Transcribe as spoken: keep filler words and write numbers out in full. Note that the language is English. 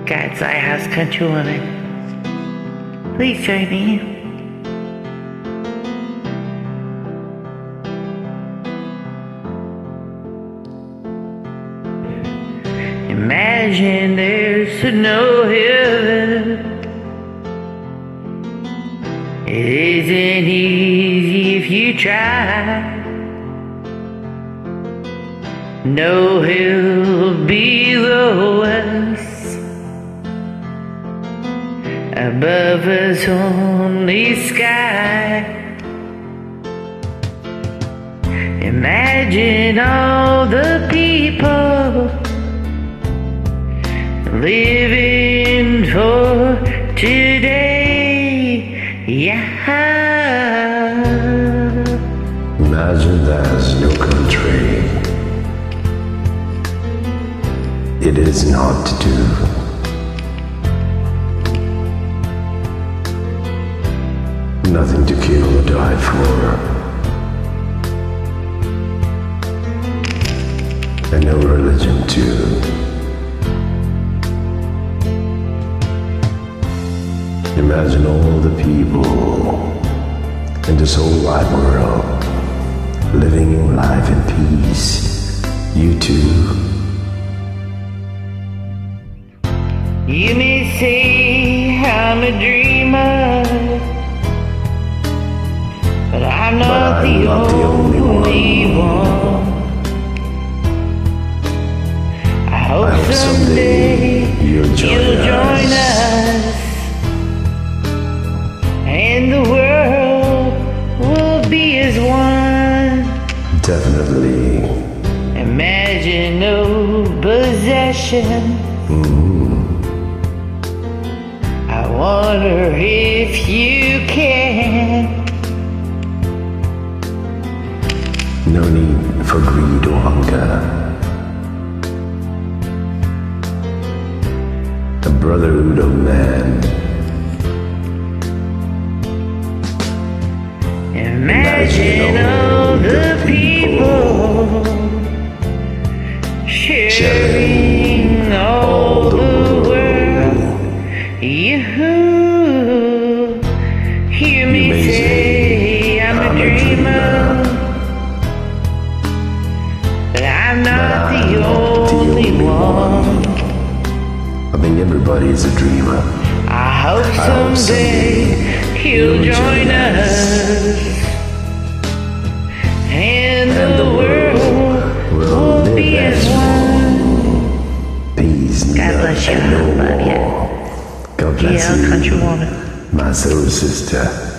God's Lighthouse Country Woman. Please join me. Imagine there's no heaven. It isn't easy if you try. No hill below us, above us only sky. Imagine all the people living for today, yeah. Imagine there's no country. It is not to do. Nothing to kill or die for, and no religion too. Imagine all the people in this whole wide world living in life in peace. You too. You may say I'm a dreamer, but I'm not, but I'm the, not only the only one. one. I hope, I hope someday, someday you'll join, you'll join us. us, and the world will be as one. Definitely. Imagine no possession. Mm-hmm. I wonder if you can. No need for greed or hunger. A brotherhood of man. Imagine all the people sharing all the world. You hear me say I'm a dreamer, but I'm not the only one. I think everybody is a dreamer. I hope someday he'll join us, and the world will be as one. Peace, God bless you. I love you. God bless you. Country Woman. My soul sister.